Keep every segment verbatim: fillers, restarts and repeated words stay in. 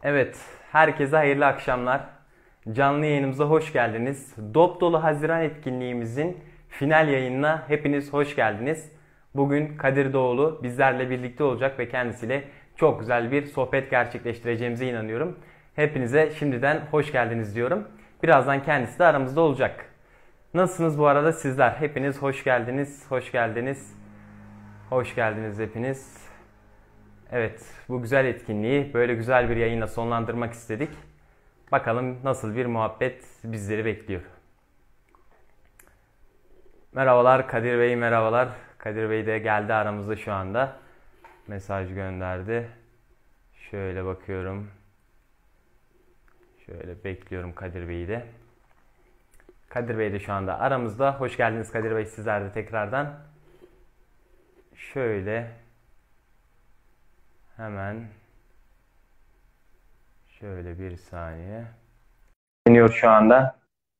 Evet, herkese hayırlı akşamlar. Canlı yayınımıza hoş geldiniz. Dop dolu Haziran etkinliğimizin final yayınına hepiniz hoş geldiniz. Bugün Kadir Doğulu bizlerle birlikte olacak ve kendisiyle çok güzel bir sohbet gerçekleştireceğimize inanıyorum. Hepinize şimdiden hoş geldiniz diyorum. Birazdan kendisi de aramızda olacak. Nasılsınız bu arada sizler? Hepiniz hoş geldiniz, hoş geldiniz. Hoş geldiniz hepiniz. Evet, bu güzel etkinliği böyle güzel bir yayınla sonlandırmak istedik. Bakalım nasıl bir muhabbet bizleri bekliyor. Merhabalar Kadir Bey, merhabalar. Kadir Bey de geldi aramızda şu anda. Mesaj gönderdi. Şöyle bakıyorum. Şöyle bekliyorum Kadir Bey'i de. Kadir Bey de şu anda aramızda. Hoş geldiniz Kadir Bey, sizler de tekrardan. Şöyle hemen şöyle bir saniye. Deniyor şu anda.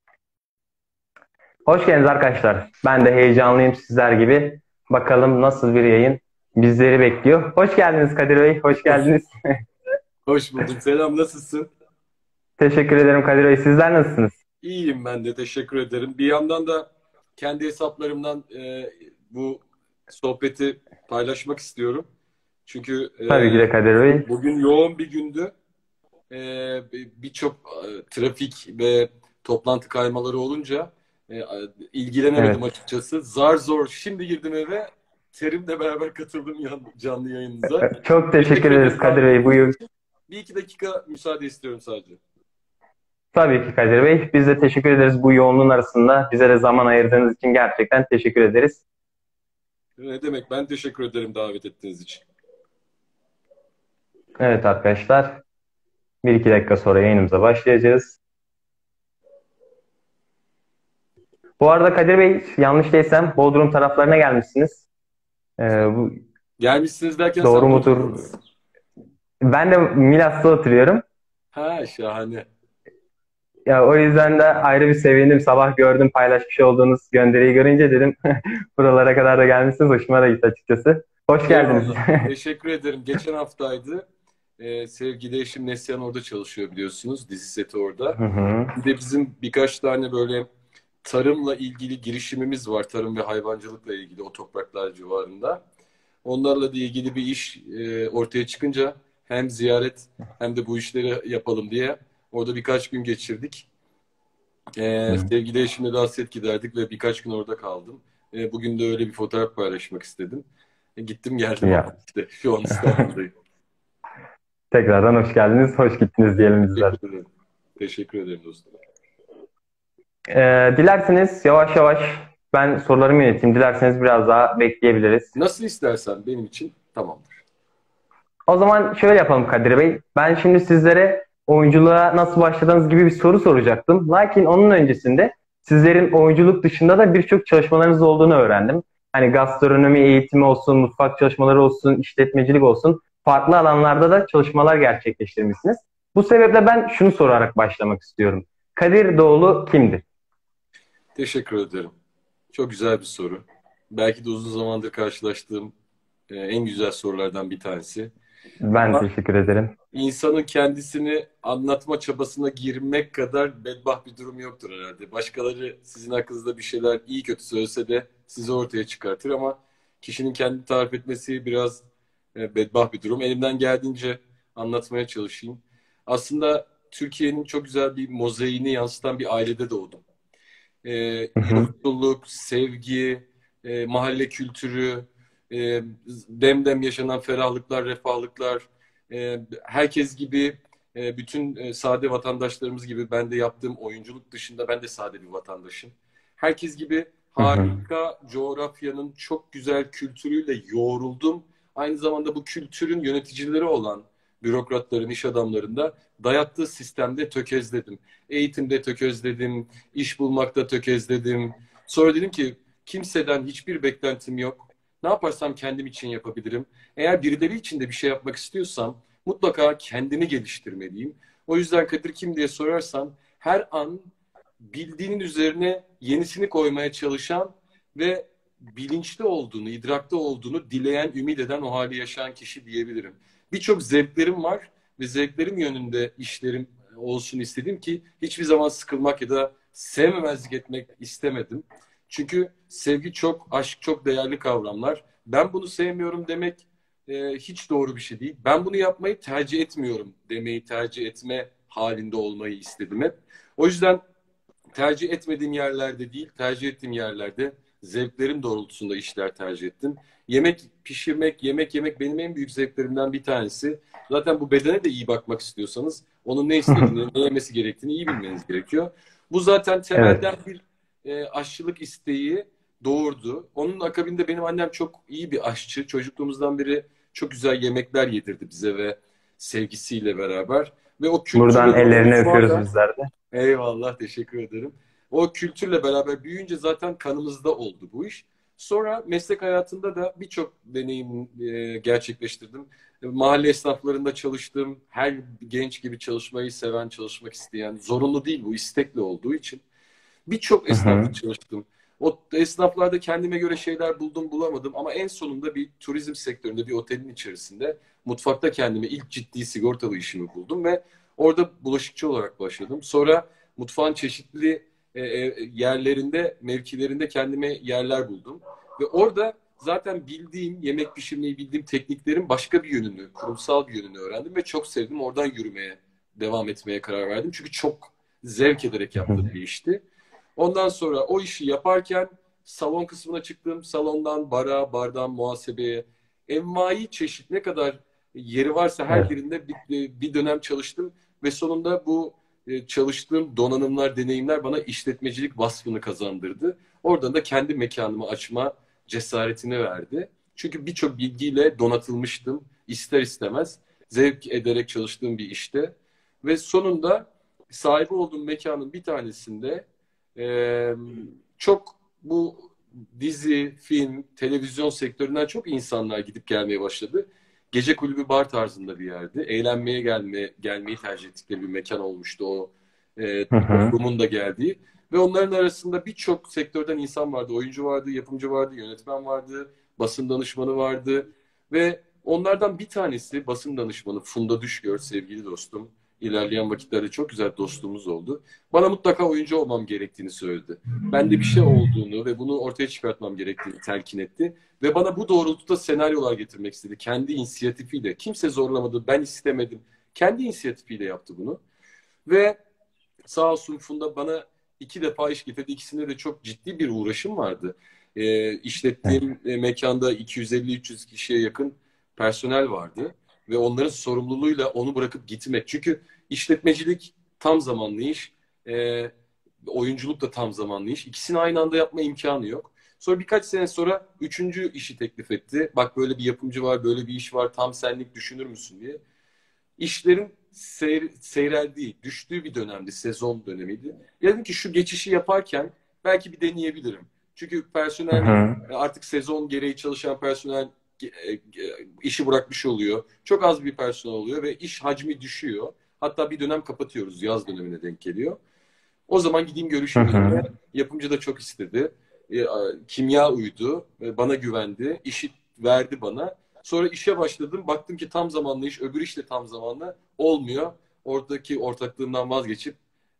Hoş geldiniz arkadaşlar. Ben de heyecanlıyım sizler gibi. Bakalım nasıl bir yayın bizleri bekliyor. Hoş geldiniz Kadir Bey. Hoş Hoş, geldiniz. hoş bulduk. Selam, nasılsın? Teşekkür ederim Kadir Bey. Sizler nasılsınız? İyiyim ben de, teşekkür ederim. Bir yandan da kendi hesaplarımdan e, bu sohbeti paylaşmak istiyorum. Çünkü e, Tabii ki de Kadir Bey. bugün yoğun bir gündü. E, Birçok e, trafik ve toplantı kaymaları olunca e, ilgilenemedim Evet. açıkçası. Zar zor şimdi girdim eve. Terimle beraber katıldım yan- canlı yayınınıza. Çok teşekkür Teşekkür ederiz ederim Kadir davet Bey. ettiğiniz Buyur. için. Bir iki dakika müsaade istiyorum sadece. Tabii ki Kadir Bey. Biz de teşekkür ederiz bu yoğunluğun arasında. Bize de zaman ayırdığınız için gerçekten teşekkür ederiz. Ne demek? Ben teşekkür ederim davet ettiğiniz için. Evet arkadaşlar. Bir iki dakika sonra yayınımıza başlayacağız. Bu arada Kadir Bey, yanlış değilsem Bodrum taraflarına gelmişsiniz. Ee, bu Gelmişsiniz derken doğru sen mudur? Bodrum'dasın. Ben de Milas'ta oturuyorum. Ha, şahane. Ya o yüzden de ayrı bir sevindim. Sabah gördüm paylaşmış olduğunuz gönderiyi görünce dedim buralara kadar da gelmişsiniz. Hoşuma da gitti açıkçası. Hoş geldiniz. Eyvallah. Teşekkür ederim. Geçen haftaydı. Ee, sevgili eşim Neslihan orada çalışıyor biliyorsunuz. Dizi seti orada. Hı hı. Bir de bizim birkaç tane böyle tarımla ilgili girişimimiz var. Tarım ve hayvancılıkla ilgili o topraklar civarında. Onlarla da ilgili bir iş e, ortaya çıkınca hem ziyaret hem de bu işleri yapalım diye orada birkaç gün geçirdik. Hı Ee, hı. sevgili eşimle de hasret giderdik ve birkaç gün orada kaldım. Ee, bugün de öyle bir fotoğraf paylaşmak istedim. E, gittim geldim ama Ya. işte şu an İstanbul'dayım. Tekrardan hoş geldiniz. Hoş gittiniz diyelim bizler. Teşekkür ederim. Teşekkür ederim dostum. Ee, dilerseniz yavaş yavaş ben sorularımı yöneteyim. Dilerseniz biraz daha bekleyebiliriz. Nasıl istersen benim için tamamdır. O zaman şöyle yapalım Kadir Bey. Ben şimdi sizlere oyunculuğa nasıl başladığınız gibi bir soru soracaktım. Lakin onun öncesinde sizlerin oyunculuk dışında da birçok çalışmalarınız olduğunu öğrendim. Hani gastronomi eğitimi olsun, mutfak çalışmaları olsun, işletmecilik olsun, farklı alanlarda da çalışmalar gerçekleştirmişsiniz. Bu sebeple ben şunu sorarak başlamak istiyorum. Kadir Doğulu kimdir? Teşekkür ederim. Çok güzel bir soru. Belki de uzun zamandır karşılaştığım e, en güzel sorulardan bir tanesi. Ben Ama teşekkür ederim. insanın kendisini anlatma çabasına girmek kadar bedbaht bir durum yoktur herhalde. Başkaları sizin hakkınızda bir şeyler iyi kötü söylese de sizi ortaya çıkartır ama kişinin kendi tarif etmesi biraz e, bedbaht bir durum. Elimden geldiğince anlatmaya çalışayım. Aslında Türkiye'nin çok güzel bir mozaiğini yansıtan bir ailede doğdum. E, Hı hı, Yoksulluk, sevgi, e, mahalle kültürü, e, demdem yaşanan ferahlıklar, refahlıklar, e, herkes gibi, e, bütün e, sade vatandaşlarımız gibi ben de yaptığım oyunculuk dışında ben de sade bir vatandaşım. Herkes gibi hı hı, harika coğrafyanın çok güzel kültürüyle yoğruldum. Aynı zamanda bu kültürün yöneticileri olan bürokratların, iş adamlarında dayattığı sistemde tökezledim. Eğitimde tökezledim, iş bulmakta tökezledim. Sonra dedim ki kimseden hiçbir beklentim yok. Ne yaparsam kendim için yapabilirim. Eğer birileri için de bir şey yapmak istiyorsam mutlaka kendimi geliştirmeliyim. O yüzden Kadir kim diye sorarsan her an bildiğinin üzerine yenisini koymaya çalışan ve bilinçli olduğunu, idrakta olduğunu dileyen, ümit eden o hali yaşayan kişi diyebilirim. Birçok zevklerim var ve zevklerim yönünde işlerim olsun istedim ki hiçbir zaman sıkılmak ya da sevmemezlik etmek istemedim. Çünkü sevgi çok, aşk çok değerli kavramlar. Ben bunu sevmiyorum demek e, hiç doğru bir şey değil. Ben bunu yapmayı tercih etmiyorum demeyi tercih etme halinde olmayı istedim hep. O yüzden tercih etmediğim yerlerde değil, tercih ettiğim yerlerde zevklerim doğrultusunda işler tercih ettim. Yemek pişirmek, yemek yemek benim en büyük zevklerimden bir tanesi. Zaten bu bedene de iyi bakmak istiyorsanız onun ne istediğini, ne yemesi gerektiğini iyi bilmeniz gerekiyor. Bu zaten Evet. temelden bir e, aşçılık isteği doğurdu. Onun akabinde benim annem çok iyi bir aşçı. Çocukluğumuzdan beri çok güzel yemekler yedirdi bize ve sevgisiyle beraber. Ve o Buradan kültürle doğru ellerini mutfağa öpüyoruz da bizler de. eyvallah, teşekkür ederim. O kültürle beraber büyüyünce zaten kanımızda oldu bu iş. Sonra meslek hayatında da birçok deneyim e, gerçekleştirdim. E, mahalle esnaflarında çalıştım. Her genç gibi çalışmayı seven, çalışmak isteyen, zorunlu değil bu, istekli olduğu için. Birçok Hı esnafla hı. çalıştım. O esnaflarda kendime göre şeyler buldum bulamadım ama en sonunda bir turizm sektöründe bir otelin içerisinde mutfakta kendime ilk ciddi sigortalı işimi buldum ve orada bulaşıkçı olarak başladım. Sonra mutfağın çeşitli e, e, yerlerinde, mevkilerinde kendime yerler buldum. Ve orada zaten bildiğim, yemek pişirmeyi bildiğim tekniklerin başka bir yönünü, kurumsal bir yönünü öğrendim ve çok sevdim. Oradan yürümeye, devam etmeye karar verdim. Çünkü çok zevk ederek Hı hı. yaptığım bir işti. Ondan sonra o işi yaparken salon kısmına çıktım. Salondan bara, bardan muhasebeye, envai çeşit ne kadar yeri varsa her Evet. birinde bir, bir dönem çalıştım ve sonunda bu e, çalıştığım donanımlar, deneyimler bana işletmecilik vasfını kazandırdı. Oradan da kendi mekanımı açma cesaretini verdi. Çünkü birçok bilgiyle donatılmıştım ister istemez. Zevk ederek çalıştığım bir işte. Ve sonunda sahibi olduğum mekanın bir tanesinde ee, çok bu dizi, film, televizyon sektöründen çok insanlar gidip gelmeye başladı. Gece kulübü bar tarzında bir yerdi. Eğlenmeye gelme, gelmeyi tercih ettikleri bir mekan olmuştu o e, Hı hı. toplumun da geldiği. Ve onların arasında birçok sektörden insan vardı. Oyuncu vardı, yapımcı vardı, yönetmen vardı, basın danışmanı vardı. Ve onlardan bir tanesi basın danışmanı Funda Düşgör, sevgili dostum. İlerleyen vakitlerde çok güzel dostluğumuz oldu. Bana mutlaka oyuncu olmam gerektiğini söyledi. Bende bir şey olduğunu ve bunu ortaya çıkartmam gerektiğini telkin etti. Ve bana bu doğrultuda senaryolar getirmek istedi. Kendi inisiyatifiyle. Kimse zorlamadı, ben istemedim. Kendi inisiyatifiyle yaptı bunu. Ve sağ olsun Funda bana iki defa iş getirdi. İkisinde de çok ciddi bir uğraşım vardı. E, Evet. işlettiğim e, mekanda iki yüz elli üç yüz kişiye yakın personel vardı. Ve onların sorumluluğuyla onu bırakıp gitmek. Çünkü işletmecilik tam zamanlı iş. E, oyunculuk da tam zamanlı iş. İkisini aynı anda yapma imkanı yok. Sonra birkaç sene sonra üçüncü işi teklif etti. Bak böyle bir yapımcı var, böyle bir iş var. Tam senlik düşünür müsün diye. İşlerin seyr, seyreldiği, düştüğü bir dönemdi, sezon dönemiydi. Dedim ki şu geçişi yaparken belki bir deneyebilirim. Çünkü Hı personel hı. artık sezon gereği çalışan personel e, e, işi bırakmış oluyor. Çok az bir personel oluyor ve iş hacmi düşüyor. Hatta bir dönem kapatıyoruz, yaz dönemine denk geliyor. O zaman gideyim Hı görüşeyim dedim ve hı. yapımcı da çok istedi. E, kimya uydu, e, bana güvendi, işi verdi bana. Sonra işe başladım, baktım ki tam zamanlı iş, öbür iş de tam zamanlı olmuyor. Oradaki ortaklığımdan vazgeçip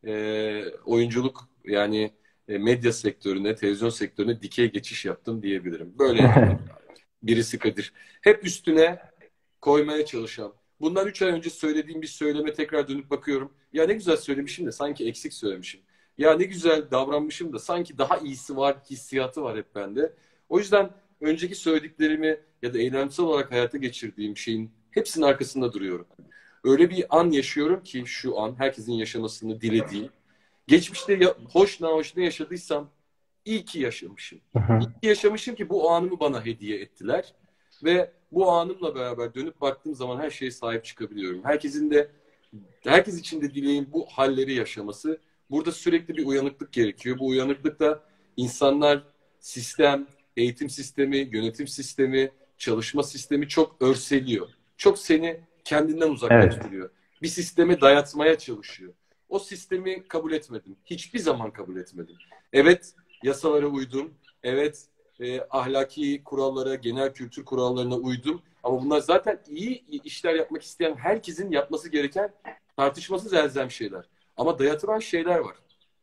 e, oyunculuk yani e, medya sektörüne, televizyon sektörüne dikey geçiş yaptım diyebilirim. Böyle birisi Kadir. Hep üstüne koymaya çalışan. Bundan üç ay önce söylediğim bir söyleme tekrar dönüp bakıyorum. Ya ne güzel söylemişim de sanki eksik söylemişim. Ya ne güzel davranmışım da sanki daha iyisi var hissiyatı var hep bende. O yüzden önceki söylediklerimi ya da eylemsel olarak hayata geçirdiğim şeyin hepsinin arkasında duruyorum. Öyle bir an yaşıyorum ki şu an herkesin yaşamasını dilediğim. Geçmişte ya, hoş na hoş ne yaşadıysam iyi ki yaşamışım. Hı İyi hı. ki yaşamışım ki bu anımı bana hediye ettiler. Ve bu anımla beraber dönüp baktığım zaman her şeye sahip çıkabiliyorum. Herkesin de, herkes için de dileğim bu halleri yaşaması. Burada sürekli bir uyanıklık gerekiyor. Bu uyanıklık da insanlar, sistem, eğitim sistemi, yönetim sistemi, çalışma sistemi çok örseliyor. Çok seni kendinden Evet. uzaklaştırıyor. Bir sisteme dayatmaya çalışıyor. O sistemi kabul etmedim. Hiçbir zaman kabul etmedim. Evet, yasalara uydum. Evet, e, ahlaki kurallara, genel kültür kurallarına uydum. Ama bunlar zaten iyi işler yapmak isteyen herkesin yapması gereken tartışmasız elzem şeyler. Ama dayatılan şeyler var.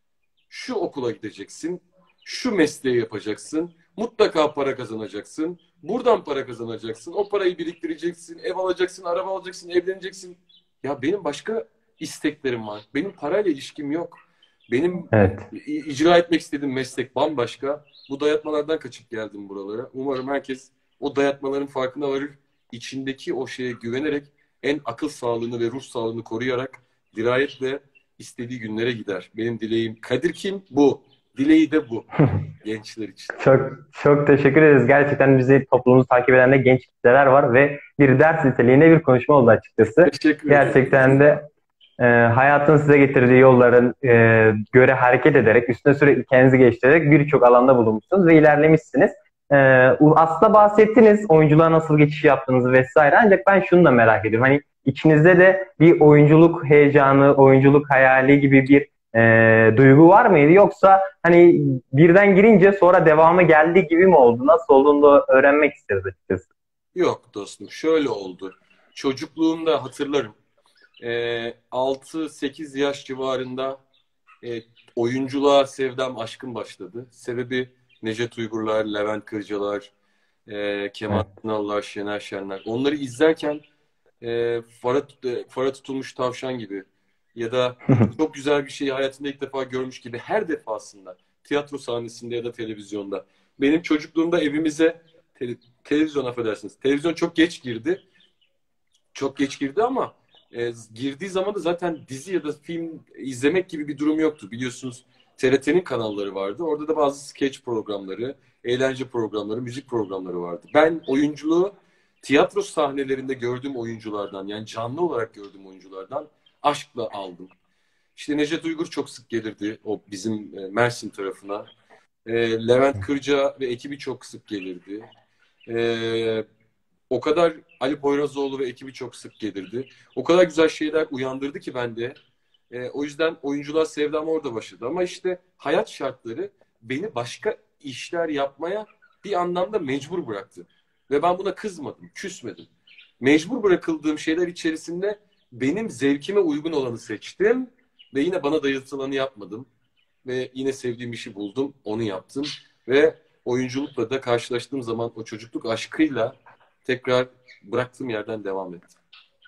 Şu okula gideceksin, şu mesleği yapacaksın, mutlaka para kazanacaksın, buradan para kazanacaksın, o parayı biriktireceksin, ev alacaksın, araba alacaksın, evleneceksin. Ya benim başka isteklerim var. Benim parayla ilişkim yok. Benim Evet. icra etmek istediğim meslek bambaşka. Bu dayatmalardan kaçıp geldim buralara. Umarım herkes o dayatmaların farkına varır. İçindeki o şeye güvenerek en akıl sağlığını ve ruh sağlığını koruyarak dirayetle istediği günlere gider. Benim dileğim. Kadir kim? Bu. Dileği de bu. Gençler için. Çok çok teşekkür ederiz. Gerçekten bizi toplumumuzu takip eden de genç kitleler var ve bir ders niteliğinde bir konuşma oldu açıkçası. Teşekkür ederim. Gerçekten de e, hayatın size getirdiği yolların e, göre hareket ederek, üstüne sürekli kendinizi geliştirerek birçok alanda bulunmuşsunuz ve ilerlemişsiniz. E, aslında bahsettiniz oyunculuğa nasıl geçiş yaptığınızı vesaire. Ancak ben şunu da merak ediyorum. Hani içinizde de bir oyunculuk heyecanı, oyunculuk hayali gibi bir e, duygu var mıydı? Yoksa hani birden girince sonra devamı geldiği gibi mi oldu? Nasıl olduğunu da öğrenmek isteriz açıkçası. Yok dostum. Şöyle oldu. Çocukluğumda hatırlarım. E, altı sekiz yaş civarında e, oyunculuğa sevdam, aşkım başladı. Sebebi Necdet Uygurlar, Levent Kırcalar, e, Kemal Evet. Sunallar, Şener Şenler. Onları izlerken e, fara, e, fara tutulmuş tavşan gibi ya da çok güzel bir şeyi hayatında ilk defa görmüş gibi her defasında tiyatro sahnesinde ya da televizyonda. Benim çocukluğumda evimize tele, televizyon affedersiniz. Televizyon çok geç girdi. Çok geç girdi ama e, girdiği zaman da zaten dizi ya da film izlemek gibi bir durum yoktu. Biliyorsunuz T R T'nin kanalları vardı. Orada da bazı sketch programları, eğlence programları, müzik programları vardı. Ben oyunculuğu tiyatro sahnelerinde gördüğüm oyunculardan, yani canlı olarak gördüğüm oyunculardan aşkla aldım. İşte Necdet Uygur çok sık gelirdi o bizim e, Mersin tarafına. E, Levent Kırca ve ekibi çok sık gelirdi. E, O kadar Ali Poyrazoğlu ve ekibi çok sık gelirdi. O kadar güzel şeyler uyandırdı ki bende. E, o yüzden oyunculuğa sevdam orada başladı. Ama işte hayat şartları beni başka işler yapmaya bir anlamda mecbur bıraktı. Ve ben buna kızmadım, küsmedim. Mecbur bırakıldığım şeyler içerisinde benim zevkime uygun olanı seçtim. Ve yine bana dayatılanı yapmadım. Ve yine sevdiğim işi buldum, onu yaptım. Ve oyunculukla da karşılaştığım zaman o çocukluk aşkıyla tekrar bıraktığım yerden devam ettim.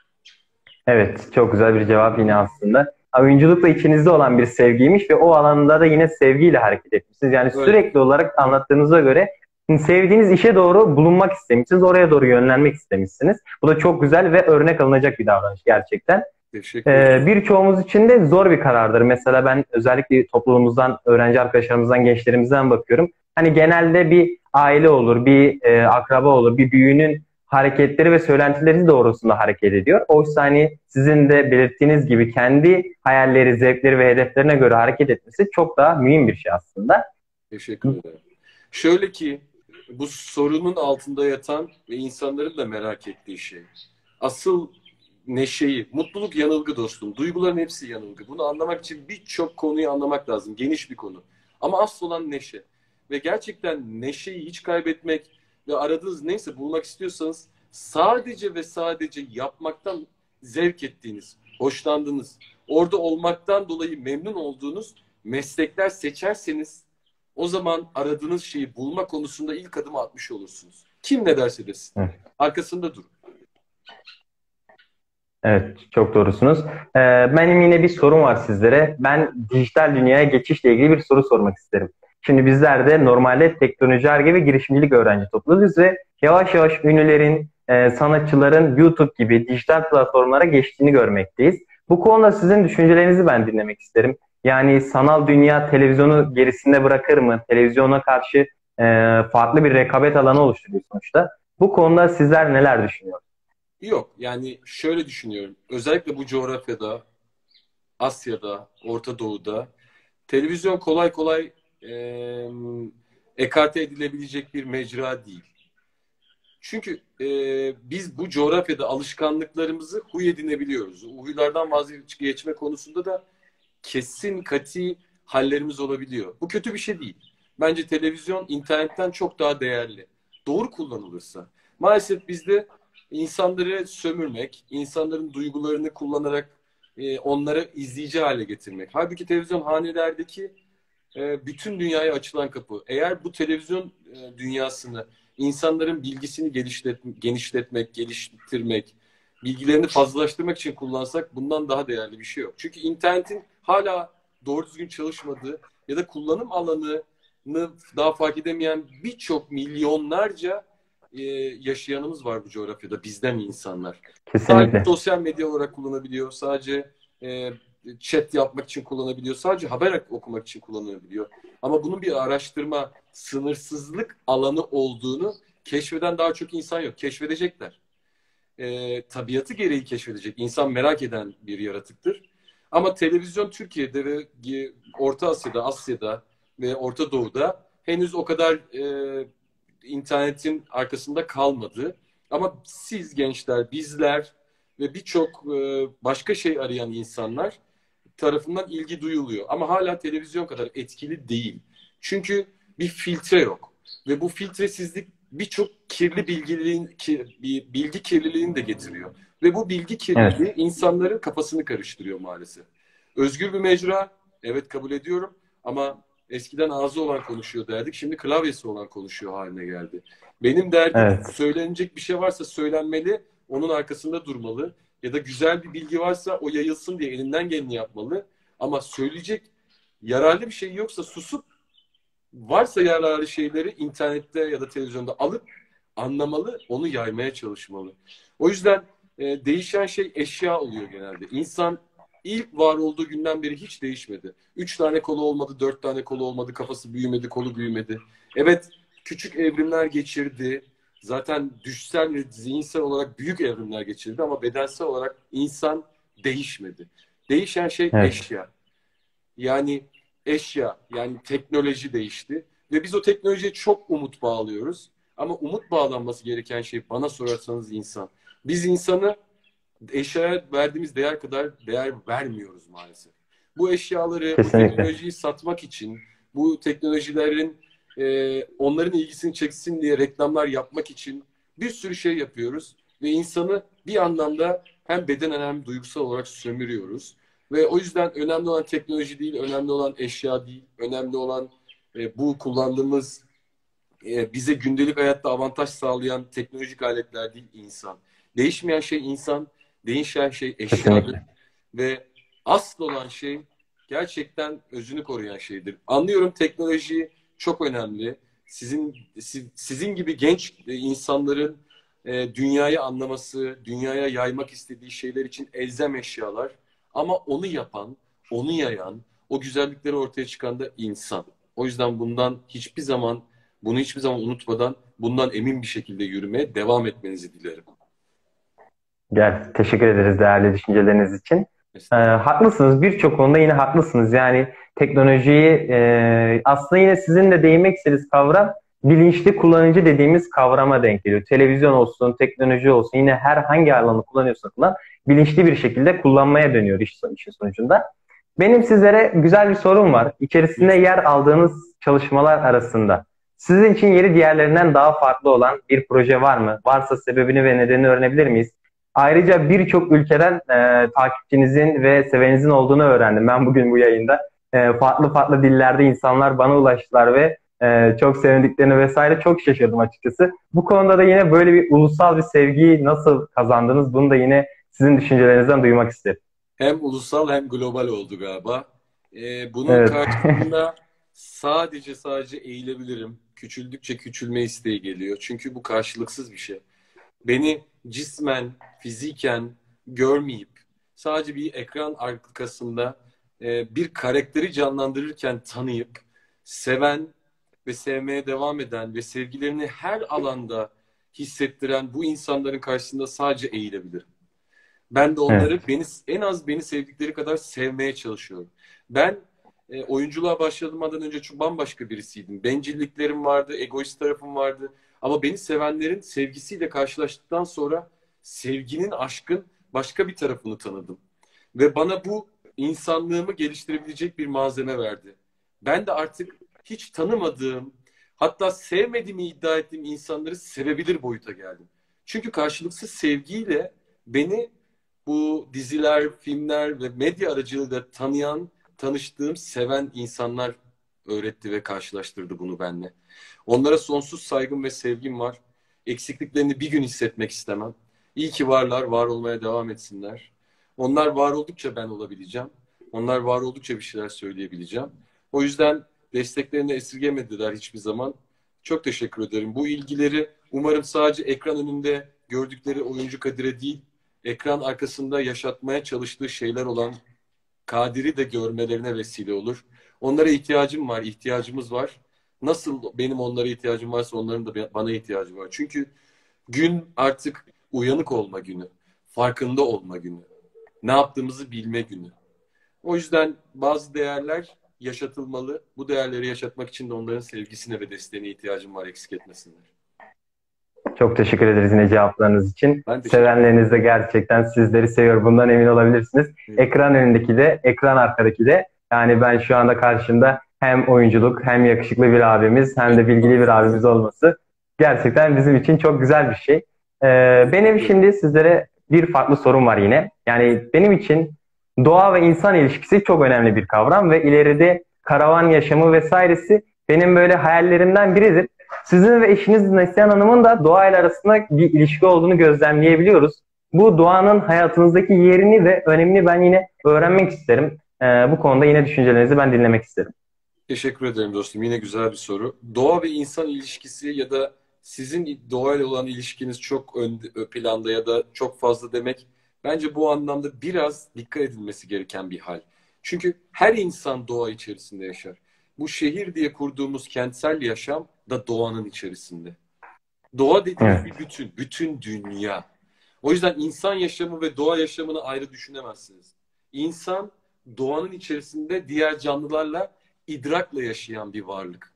Evet, çok güzel bir cevap yine aslında. Oyunculuk da içinizde olan bir sevgiymiş ve o alanda da yine sevgiyle hareket etmişsiniz. Yani Öyle. sürekli olarak anlattığınıza göre sevdiğiniz işe doğru bulunmak istemişsiniz, oraya doğru yönlenmek istemişsiniz. Bu da çok güzel ve örnek alınacak bir davranış gerçekten. Teşekkür ederim. Ee, birçoğumuz için de zor bir karardır. Mesela ben özellikle toplumumuzdan, öğrenci arkadaşlarımızdan, gençlerimizden bakıyorum. Hani genelde bir aile olur, bir e, akraba olur, bir büyüğünün hareketleri ve söylentileri doğrultusunda hareket ediyor. Oysa hani sizin de belirttiğiniz gibi kendi hayalleri, zevkleri ve hedeflerine göre hareket etmesi çok daha mühim bir şey aslında. Teşekkür ederim. Şöyle ki bu sorunun altında yatan ve insanların da merak ettiği şey. Asıl neşeyi, mutluluk yanılgı dostum. Duyguların hepsi yanılgı. Bunu anlamak için birçok konuyu anlamak lazım. Geniş bir konu. Ama asıl olan neşe. Ve gerçekten neşeyi hiç kaybetmek ve aradığınız neyse bulmak istiyorsanız sadece ve sadece yapmaktan zevk ettiğiniz, hoşlandığınız, orada olmaktan dolayı memnun olduğunuz meslekler seçerseniz o zaman aradığınız şeyi bulma konusunda ilk adımı atmış olursunuz. Kim ne derse desin. Evet. Arkasında durun. Evet, çok doğrusunuz. Ee, benim yine bir sorum var sizlere. Ben dijital dünyaya geçişle ilgili bir soru sormak isterim. Şimdi bizler de normalde teknoloji Ar-Ge ve girişimcilik öğrenci topluluğuyuz ve yavaş yavaş ünlülerin, e, sanatçıların YouTube gibi dijital platformlara geçtiğini görmekteyiz. Bu konuda sizin düşüncelerinizi ben dinlemek isterim. Yani sanal dünya televizyonu gerisinde bırakır mı? Televizyona karşı e, farklı bir rekabet alanı oluşturuyor sonuçta. Bu konuda sizler neler düşünüyorsunuz? Yok yani şöyle düşünüyorum. Özellikle bu coğrafyada, Asya'da, Orta Doğu'da televizyon kolay kolay e, ekarte edilebilecek bir mecra değil. Çünkü e, biz bu coğrafyada alışkanlıklarımızı huy edinebiliyoruz. O huylardan vazgeçme konusunda da kesin kati hallerimiz olabiliyor. Bu kötü bir şey değil. Bence televizyon internetten çok daha değerli. Doğru kullanılırsa. Maalesef bizde insanları sömürmek, insanların duygularını kullanarak e, onları izleyici hale getirmek. Halbuki televizyon hanelerdeki e, bütün dünyaya açılan kapı. Eğer bu televizyon e, dünyasını insanların bilgisini geliştir genişletmek, geliştirmek, bilgilerini fazlalaştırmak için kullansak bundan daha değerli bir şey yok. Çünkü internetin hala doğru düzgün çalışmadığı ya da kullanım alanını daha fark edemeyen birçok milyonlarca e, yaşayanımız var bu coğrafyada, bizden insanlar. Sadece Kesinlikle. sosyal medya olarak kullanabiliyor, sadece e, chat yapmak için kullanabiliyor, sadece haber okumak için kullanabiliyor. Ama bunun bir araştırma, sınırsızlık alanı olduğunu keşfeden daha çok insan yok. Keşfedecekler. E, tabiatı gereği keşfedecek. İnsan merak eden bir yaratıktır. Ama televizyon Türkiye'de ve Orta Asya'da, Asya'da ve Orta Doğu'da henüz o kadar e, internetin arkasında kalmadı. Ama siz gençler, bizler ve birçok e, başka şey arayan insanlar tarafından ilgi duyuluyor. Ama hala televizyon kadar etkili değil. Çünkü bir filtre yok. Ve bu filtresizlik birçok kirli bilgiliğin, ki, bilgi kirliliğini de getiriyor. Ve bu bilgi Evet. kirliliği insanların kafasını karıştırıyor maalesef. Özgür bir mecra, evet kabul ediyorum. Ama eskiden ağzı olan konuşuyor derdik. Şimdi klavyesi olan konuşuyor haline geldi. Benim derdim, Evet. söylenecek bir şey varsa söylenmeli, onun arkasında durmalı. Ya da güzel bir bilgi varsa o yayılsın diye elinden geleni yapmalı. Ama söyleyecek yararlı bir şey yoksa susup, varsa yararlı şeyleri internette ya da televizyonda alıp anlamalı, onu yaymaya çalışmalı. O yüzden e, değişen şey eşya oluyor genelde. İnsan ilk var olduğu günden beri hiç değişmedi. Üç tane kolu olmadı, dört tane kolu olmadı, kafası büyümedi, kolu büyümedi. Evet, küçük evrimler geçirdi. Zaten düşsel ve zihinsel olarak büyük evrimler geçirdi ama bedensel olarak insan değişmedi. Değişen şey Evet. eşya. Yani eşya, yani teknoloji değişti. Ve biz o teknolojiye çok umut bağlıyoruz. Ama umut bağlanması gereken şey, bana sorarsanız, insan. Biz insanı eşyaya verdiğimiz değer kadar değer vermiyoruz maalesef. Bu eşyaları, bu Kesinlikle. teknolojiyi satmak için, bu teknolojilerin e, onların ilgisini çeksin diye reklamlar yapmak için bir sürü şey yapıyoruz. Ve insanı bir anlamda hem bedenen hem duygusal olarak sömürüyoruz. Ve o yüzden önemli olan teknoloji değil, önemli olan eşya değil, önemli olan e, bu kullandığımız e, bize gündelik hayatta avantaj sağlayan teknolojik aletler değil, insan. Değişmeyen şey insan, değişen şey eşyadır. Kesinlikle. Ve asıl olan şey gerçekten özünü koruyan şeydir. Anlıyorum, teknoloji çok önemli. Sizin siz- sizin gibi genç e, insanların e, dünyayı anlaması, dünyaya yaymak istediği şeyler için elzem eşyalar. Ama onu yapan, onu yayan, o güzellikleri ortaya çıkan da insan. O yüzden bundan hiçbir zaman, bunu hiçbir zaman unutmadan bundan emin bir şekilde yürümeye devam etmenizi dilerim. Gel, teşekkür ederiz değerli düşünceleriniz için. Ee, Estağfurullah. haklısınız. Birçok konuda yine haklısınız. Yani teknolojiyi e, aslında yine sizin de değinmek istediğiniz kavram bilinçli kullanıcı dediğimiz kavrama denk geliyor. Televizyon olsun, teknoloji olsun, yine herhangi alanı kullanıyorsa kullan, bilinçli bir şekilde kullanmaya dönüyor iş, işin sonucunda. Benim sizlere güzel bir sorum var. İçerisinde yer aldığınız çalışmalar arasında sizin için yeri diğerlerinden daha farklı olan bir proje var mı? Varsa sebebini ve nedenini öğrenebilir miyiz? Ayrıca birçok ülkeden e, takipçinizin ve seveninizin olduğunu öğrendim ben bugün bu yayında. E, farklı farklı dillerde insanlar bana ulaştılar ve e, çok sevindiklerini vesaire, çok şaşırdım açıkçası. Bu konuda da yine böyle bir ulusal bir sevgiyi nasıl kazandınız? Bunu da yine sizin düşüncelerinizden duymak isterim. Hem ulusal hem global oldu galiba. Ee, bunun Evet. karşısında sadece sadece eğilebilirim. Küçüldükçe küçülme isteği geliyor. Çünkü bu karşılıksız bir şey. Beni cismen, fiziken görmeyip sadece bir ekran arkasında e, bir karakteri canlandırırken tanıyıp seven ve sevmeye devam eden ve sevgilerini her alanda hissettiren bu insanların karşısında sadece eğilebilirim. Ben de onları Evet. beni en az beni sevdikleri kadar sevmeye çalışıyorum. Ben e, oyunculuğa başladığımdan önce çok bambaşka birisiydim. Bencilliklerim vardı, egoist tarafım vardı. Ama beni sevenlerin sevgisiyle karşılaştıktan sonra sevginin, aşkın başka bir tarafını tanıdım. Ve bana bu insanlığımı geliştirebilecek bir malzeme verdi. Ben de artık hiç tanımadığım, hatta sevmediğimi iddia ettiğim insanları sevebilir boyuta geldim. Çünkü karşılıksız sevgiyle beni bu diziler, filmler ve medya aracılığıyla tanıyan, tanıştığım, seven insanlar öğretti ve karşılaştırdı bunu benimle. Onlara sonsuz saygım ve sevgim var. Eksikliklerini bir gün hissetmek istemem. İyi ki varlar, var olmaya devam etsinler. Onlar var oldukça ben olabileceğim. Onlar var oldukça bir şeyler söyleyebileceğim. O yüzden desteklerini esirgemediler hiçbir zaman. Çok teşekkür ederim. Bu ilgileri umarım sadece ekran önünde gördükleri oyuncu Kadir'e değil, ekran arkasında yaşatmaya çalıştığı şeyler olan Kadir'i de görmelerine vesile olur. Onlara ihtiyacım var, ihtiyacımız var. Nasıl benim onlara ihtiyacım varsa onların da bana ihtiyacı var. Çünkü gün artık uyanık olma günü, farkında olma günü, ne yaptığımızı bilme günü. O yüzden bazı değerler yaşatılmalı. Bu değerleri yaşatmak için de onların sevgisine ve desteğine ihtiyacım var, eksik etmesinler. Çok teşekkür ederiz yine cevaplarınız için. Ben teşekkür ederim. Sevenleriniz de gerçekten sizleri seviyor. Bundan emin olabilirsiniz. Ekran önündeki de, ekran arkadaki de. Yani ben şu anda karşımda hem oyunculuk, hem yakışıklı bir abimiz, hem de bilgili bir abimiz olması gerçekten bizim için çok güzel bir şey. Ee, benim şimdi sizlere bir farklı sorum var yine. Yani benim için doğa ve insan ilişkisi çok önemli bir kavram ve ileride karavan yaşamı vesairesi benim böyle hayallerimden biridir. Sizin ve eşiniz Neslihan Hanım'ın da doğayla arasında bir ilişki olduğunu gözlemleyebiliyoruz. Bu doğanın hayatınızdaki yerini ve önemini ben yine öğrenmek isterim. Ee, bu konuda yine düşüncelerinizi ben dinlemek isterim. Teşekkür ederim dostum. Yine güzel bir soru. Doğa ve insan ilişkisi ya da sizin doğayla olan ilişkiniz çok ön planda ya da çok fazla demek bence bu anlamda biraz dikkat edilmesi gereken bir hal. Çünkü her insan doğa içerisinde yaşar. Bu şehir diye kurduğumuz kentsel yaşam da doğanın içerisinde. Doğa dediğimiz Evet. bir bütün, bütün dünya. O yüzden insan yaşamı ve doğa yaşamını ayrı düşünemezsiniz. İnsan doğanın içerisinde diğer canlılarla idrakla yaşayan bir varlık.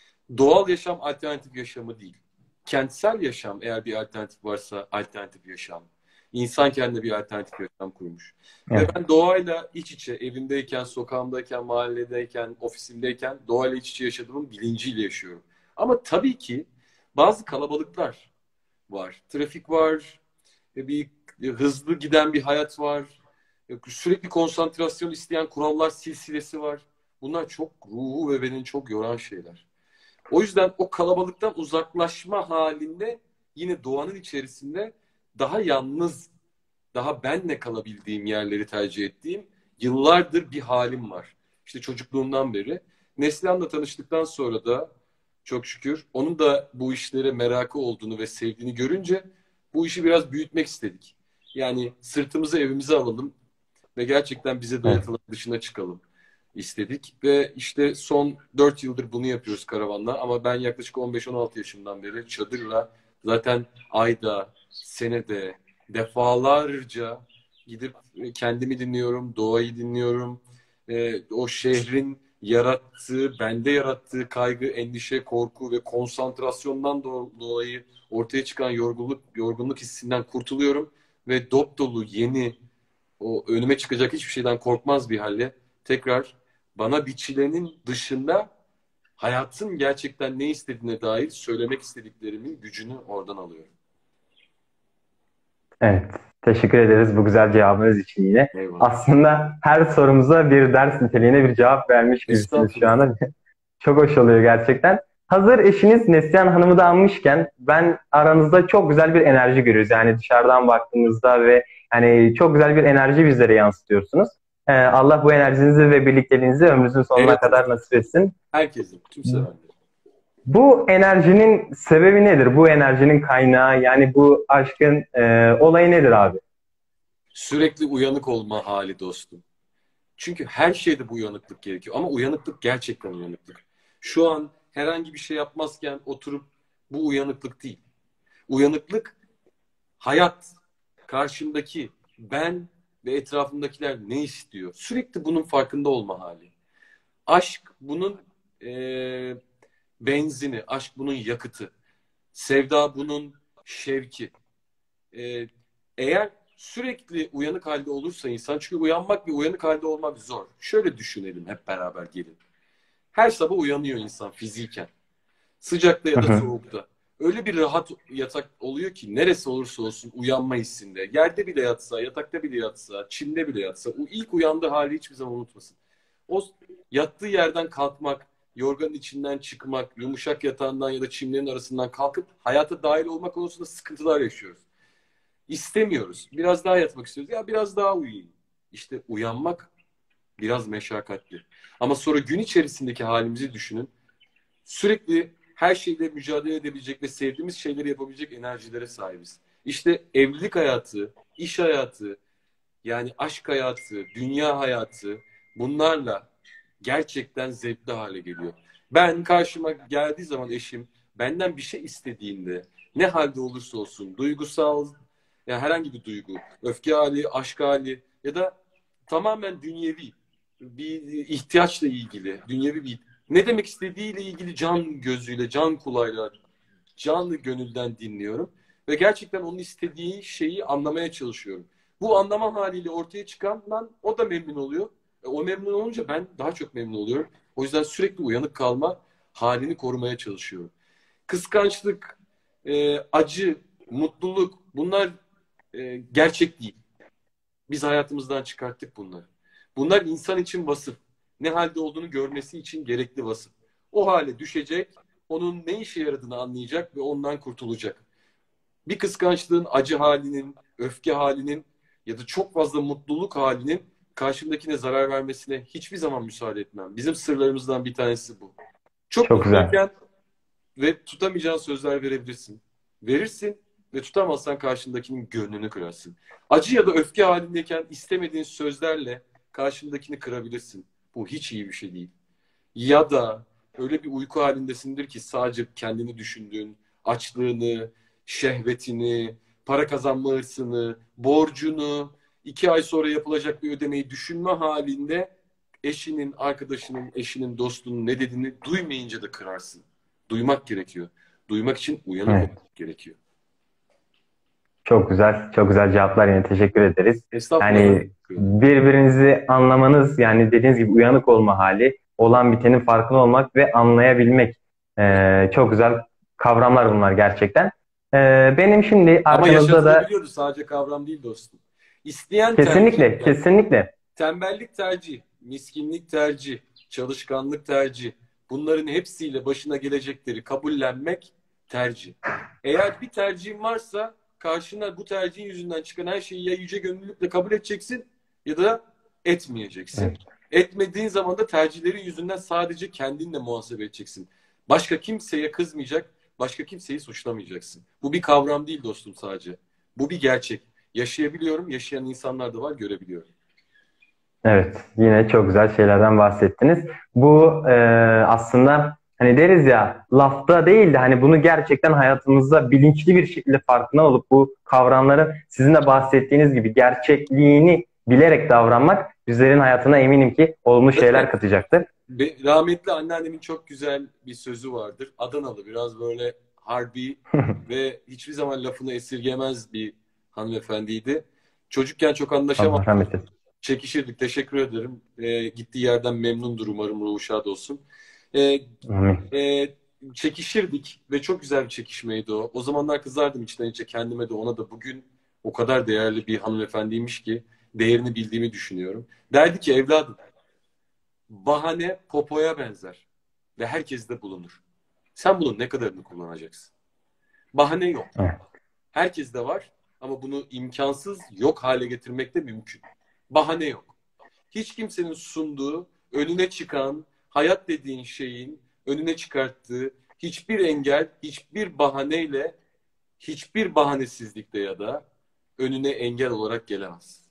Doğal yaşam alternatif yaşamı değil. Kentsel yaşam eğer bir alternatif varsa alternatif yaşam. İnsan kendine bir alternatif yaşam kurmuş. Ve Evet. ben doğayla iç içe, evimdeyken, sokağımdayken, mahalledeyken, ofisimdeyken doğayla iç içe yaşadığımın bilinciyle yaşıyorum. Ama tabii ki bazı kalabalıklar var. Trafik var, bir hızlı giden bir hayat var. Sürekli konsantrasyon isteyen kurallar silsilesi var. Bunlar çok ruhu ve beni çok yoran şeyler. O yüzden o kalabalıktan uzaklaşma halinde yine doğanın içerisinde daha yalnız, daha benle kalabildiğim yerleri tercih ettiğim yıllardır bir halim var. İşte çocukluğumdan beri. Neslihan'la tanıştıktan sonra da çok şükür onun da bu işlere merakı olduğunu ve sevdiğini görünce bu işi biraz büyütmek istedik. Yani sırtımızı evimize alalım ve gerçekten bize Evet. dayatılan dışına çıkalım istedik. Ve işte son dört yıldır bunu yapıyoruz karavanla. Ama ben yaklaşık on beş on altı yaşımdan beri çadırla zaten ayda, senede defalarca gidip kendimi dinliyorum, doğayı dinliyorum. Ee, o şehrin yarattığı, bende yarattığı kaygı, endişe, korku ve konsantrasyondan dolayı ortaya çıkan yorgunluk, yorgunluk hissinden kurtuluyorum. Ve dop dolu, yeni, o önüme çıkacak hiçbir şeyden korkmaz bir hale tekrar bana biçilenin dışında hayatın gerçekten ne istediğine dair söylemek istediklerimin gücünü oradan alıyorum. Evet. Teşekkür ederiz bu güzel cevabınız için yine. Eyvallah. Aslında her sorumuza bir ders niteliğine bir cevap vermiş gibisiniz şu Estağfurullah. anda. Çok hoş oluyor gerçekten. Hazır eşiniz Neslihan Hanım'ı da almışken ben aranızda çok güzel bir enerji görüyoruz. Yani dışarıdan baktığımızda ve hani çok güzel bir enerji bizlere yansıtıyorsunuz. Ee, Allah bu enerjinizi ve birlikteliğinizi ömrünüzün sonuna Eyvallah. kadar nasip etsin. Herkesin, tüm sevenlerin. Bu enerjinin sebebi nedir? Bu enerjinin kaynağı yani bu aşkın e, olayı nedir abi? Sürekli uyanık olma hali dostum. Çünkü her şeyde bu uyanıklık gerekiyor. Ama uyanıklık gerçekten uyanıklık. Şu an herhangi bir şey yapmazken oturup bu uyanıklık değil. Uyanıklık hayat, karşımdaki ben ve etrafımdakiler ne istiyor? Sürekli bunun farkında olma hali. Aşk bunun e, benzini, aşk bunun yakıtı. Sevda bunun şevki. E, eğer sürekli uyanık halde olursa insan, çünkü uyanmak ve uyanık halde olmak zor. Şöyle düşünelim hep beraber gelin. Her sabah uyanıyor insan fiziken. Sıcakta Hı ya da hı. soğukta. Öyle bir rahat yatak oluyor ki neresi olursa olsun uyanma hissinde. Yerde bile yatsa, yatakta bile yatsa, çimde bile yatsa o ilk uyandığı hali hiçbir zaman unutmasın. O yattığı yerden kalkmak, yorganın içinden çıkmak, yumuşak yatağından ya da çimlerin arasından kalkıp hayata dahil olmak konusunda sıkıntılar yaşıyoruz. İstemiyoruz. Biraz daha yatmak istiyoruz. Ya biraz daha uyuyayım. İşte uyanmak biraz meşakkatli. Ama sonra gün içerisindeki halimizi düşünün. Sürekli her şeyle mücadele edebilecek ve sevdiğimiz şeyleri yapabilecek enerjilere sahibiz. İşte evlilik hayatı, iş hayatı, yani aşk hayatı, dünya hayatı bunlarla gerçekten zevkli hale geliyor. Ben karşıma geldiği zaman eşim benden bir şey istediğinde ne halde olursa olsun duygusal, yani herhangi bir duygu, öfke hali, aşk hali ya da tamamen dünyevi bir ihtiyaçla ilgili, dünyevi bir ne demek istediğiyle ilgili can gözüyle, can kulağıyla, canlı gönülden dinliyorum. Ve gerçekten onun istediği şeyi anlamaya çalışıyorum. Bu anlama haliyle ortaya çıkandan o da memnun oluyor. E, o memnun olunca ben daha çok memnun oluyorum. O yüzden sürekli uyanık kalma halini korumaya çalışıyorum. Kıskançlık, e, acı, mutluluk bunlar e, gerçek değil. Biz hayatımızdan çıkarttık bunları. Bunlar insan için vasıf. Ne halde olduğunu görmesi için gerekli vasıf. O hale düşecek, onun ne işe yaradığını anlayacak ve ondan kurtulacak. Bir kıskançlığın, acı halinin, öfke halinin ya da çok fazla mutluluk halinin karşımdakine zarar vermesine hiçbir zaman müsaade etmem. Bizim sırlarımızdan bir tanesi bu. Çok Çok güzel. mutluyken ve tutamayacağın sözler verebilirsin. Verirsin ve tutamazsan karşındakinin gönlünü kırarsın. Acı ya da öfke halindeyken istemediğin sözlerle karşındakini kırabilirsin. Bu hiç iyi bir şey değil. Ya da öyle bir uyku halindesindir ki sadece kendini düşündüğün, açlığını, şehvetini, para kazanma hırsını, borcunu, iki ay sonra yapılacak bir ödemeyi düşünme halinde eşinin, arkadaşının, eşinin, dostunun ne dediğini duymayınca da kırarsın. Duymak gerekiyor. Duymak için uyanık Evet. olmak gerekiyor. Çok güzel, çok güzel cevaplar, yine teşekkür ederiz. Estağfurullah. Ben Yani birbirinizi anlamanız, yani dediğiniz gibi uyanık olma hali, olan bitenin farkında olmak ve anlayabilmek. Ee, çok güzel kavramlar bunlar gerçekten. Ee, benim şimdi Ama arkanızda da yaşatılabiliyordu. Sadece kavram değil dostum. İsteyen tercih kesinlikle, eder. kesinlikle. Tembellik tercih, miskinlik tercih, çalışkanlık tercih. Bunların hepsiyle başına gelecekleri kabullenmek tercih. Eğer bir tercihin varsa karşına bu tercihin yüzünden çıkan her şeyi ya yüce gönüllülükle kabul edeceksin ya da etmeyeceksin. Evet. Etmediğin zaman da tercihlerin yüzünden sadece kendinle muhasebe edeceksin. Başka kimseye kızmayacak, başka kimseyi suçlamayacaksın. Bu bir kavram değil dostum sadece. Bu bir gerçek. Yaşayabiliyorum, yaşayan insanlar da var, görebiliyorum. Evet, yine çok güzel şeylerden bahsettiniz. Bu e, aslında hani deriz ya, lafta değil de hani bunu gerçekten hayatımızda bilinçli bir şekilde farkına olup bu kavramların sizin de bahsettiğiniz gibi gerçekliğini bilerek davranmak bizlerin hayatına eminim ki olumlu şeyler katacaktır. Be- Rahmetli anneannemin çok güzel bir sözü vardır. Adanalı, biraz böyle harbi ve hiçbir zaman lafını esirgemez bir hanımefendiydi. Çocukken çok Allah anlaşamazdık. rahmet eylesin. Çekişirdik. Teşekkür ederim. Ee, gittiği yerden memnundur umarım, ruhu şad olsun. Ee, Amin. e, Çekişirdik ve çok güzel bir çekişmeydi o. O zamanlar kızardım içten içe kendime de ona da. Bugün o kadar değerli bir hanımefendiymiş ki değerini bildiğimi düşünüyorum. Derdi ki evladım, bahane popoya benzer ve herkeste bulunur. Sen bunun ne kadarını kullanacaksın? Bahane yok. Evet. Herkeste var ama bunu imkansız, yok hale getirmek de mümkün. Bahane yok. Hiç kimsenin sunduğu, önüne çıkan, hayat dediğin şeyin önüne çıkarttığı hiçbir engel, hiçbir bahaneyle, hiçbir bahanesizlikle ya da önüne engel olarak gelemez.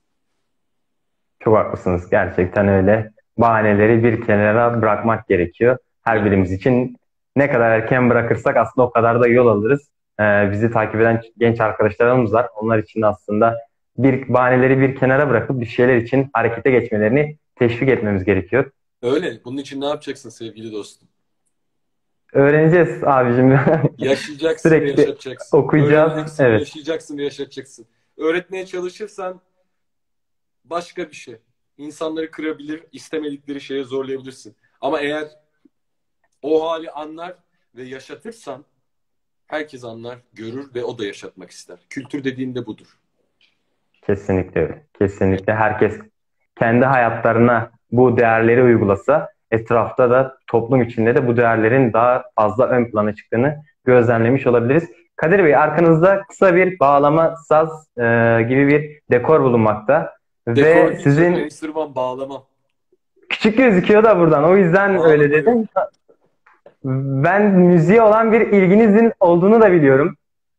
Çok haklısınız. Gerçekten öyle. Bahaneleri bir kenara bırakmak gerekiyor. Her Evet. birimiz için ne kadar erken bırakırsak aslında o kadar da yol alırız. Ee, bizi takip eden genç arkadaşlarımız var. Onlar için de aslında bir bahaneleri bir kenara bırakıp bir şeyler için harekete geçmelerini teşvik etmemiz gerekiyor. Öyle. Bunun için ne yapacaksın sevgili dostum? Öğreneceğiz abicim. Yaşayacaksın ve Sürekli yaşatacaksın. okuyacağız. Öğreneceksin ve Evet. yaşayacaksın ve yaşatacaksın. Öğretmeye çalışırsan başka bir şey. İnsanları kırabilir, istemedikleri şeye zorlayabilirsin. Ama eğer o hali anlar ve yaşatırsan herkes anlar, görür ve o da yaşatmak ister. Kültür dediğinde budur. Kesinlikle öyle. Kesinlikle herkes kendi hayatlarına bu değerleri uygulasa etrafta da toplum içinde de bu değerlerin daha fazla ön plana çıktığını gözlemlemiş olabiliriz. Kadir Bey, arkanızda kısa bir bağlama saz e, gibi bir dekor bulunmakta Dekor ve değil canım, sizin enstrüman bağlamam. küçük gözüküyor da buradan, o yüzden öyle Bağlama yok. dedim. Ben müziğe olan bir ilginizin olduğunu da biliyorum.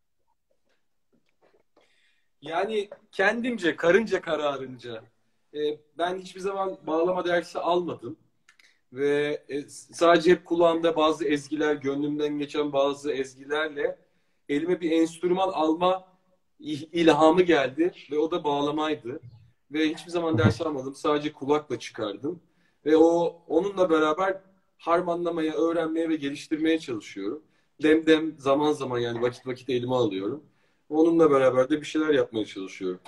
Yani kendimce, karınca kararınca. E, ben hiçbir zaman bağlama dersi almadım. Ve e, sadece hep kulağımda bazı ezgiler, gönlümden geçen bazı ezgilerle elime bir enstrüman alma il- ilhamı geldi. Ve o da bağlamaydı. Ve hiçbir zaman ders almadım. Sadece kulakla çıkardım. Ve o onunla beraber harmanlamaya, öğrenmeye ve geliştirmeye çalışıyorum. Dem dem zaman zaman yani vakit vakit elime alıyorum. Onunla beraber de bir şeyler yapmaya çalışıyorum.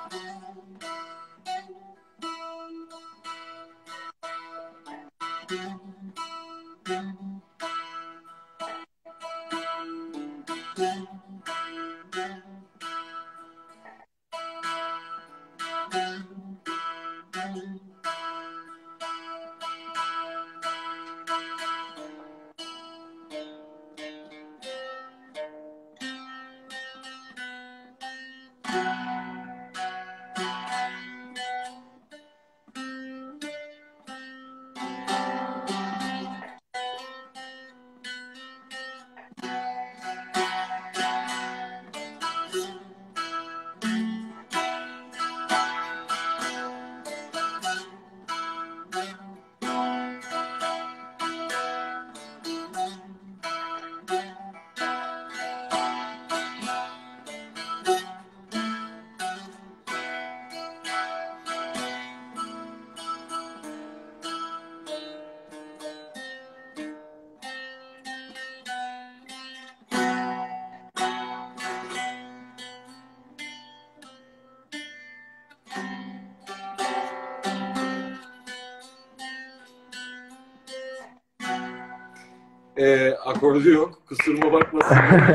E, akordu yok. Kusuruma bakmasınlar.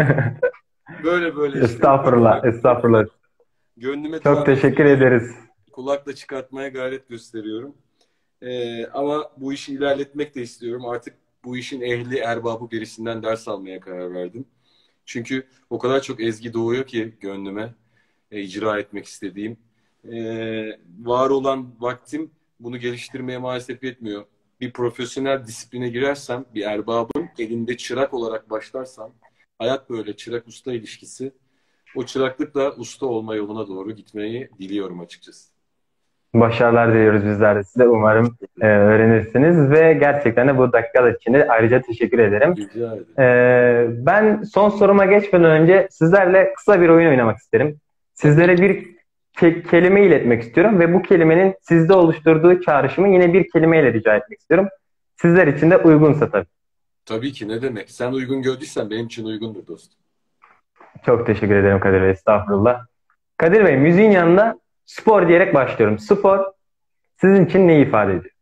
Böyle böyle işte Estağfurullah, ufak ufak estağfurullah. gönlüme Çok doğan teşekkür ezgileri ederiz. kulakla çıkartmaya gayret gösteriyorum. Ee, ama bu işi ilerletmek de istiyorum. Artık bu işin ehli erbabı birisinden ders almaya karar verdim. Çünkü o kadar çok ezgi doğuyor ki gönlüme e, icra etmek istediğim. Ee, var olan vaktim bunu geliştirmeye maalesef yetmiyor. Bir profesyonel disipline girersem, bir erbabın elinde çırak olarak başlarsam, hayat böyle çırak usta ilişkisi. O çıraklıkla usta olma yoluna doğru gitmeyi diliyorum açıkçası. Başarılar diliyoruz bizler de size. Umarım e, öğrenirsiniz ve gerçekten de bu dakikalar için de ayrıca teşekkür ederim. Rica ederim. E, ben son soruma geçmeden önce sizlerle kısa bir oyun oynamak isterim. Tabii. Sizlere bir ke- kelime iletmek istiyorum ve bu kelimenin sizde oluşturduğu çağrışımı yine bir kelimeyle rica etmek istiyorum. Sizler için de uygunsa tabii. Tabii ki, ne demek. Sen uygun gördüysen benim için uygundur dostum. Çok teşekkür ederim Kadir Bey. Estağfurullah. Kadir Bey, müziğin yanında spor diyerek başlıyorum. Spor sizin için ne ifade ediyor?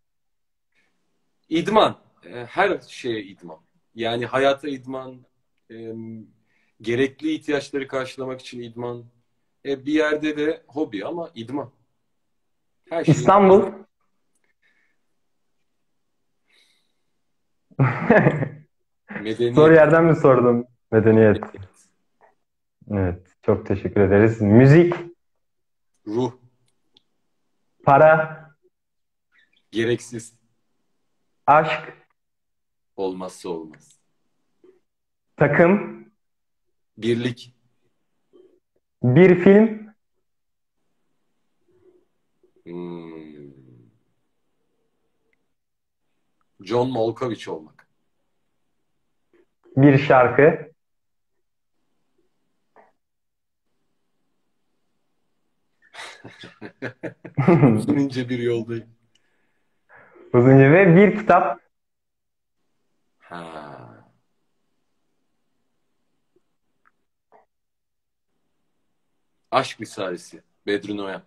İdman. E, Her şeye idman. Yani hayata idman, e, gerekli ihtiyaçları karşılamak için idman. E, bir yerde de hobi ama idman. Her şeyin İstanbul. Zor medeniyet. yerden mi sordum? Medeniyet. Evet, çok teşekkür ederiz. Müzik, Ruh. para, Gereksiz. aşk, Olmazsa olmaz. takım, Birlik. bir film, Hmm. John Malkovich olmak. bir şarkı, Uzun ince bir yoldayım. uzunca ve bir kitap, Ha. Aşk Risalesi. Bedri Noyan.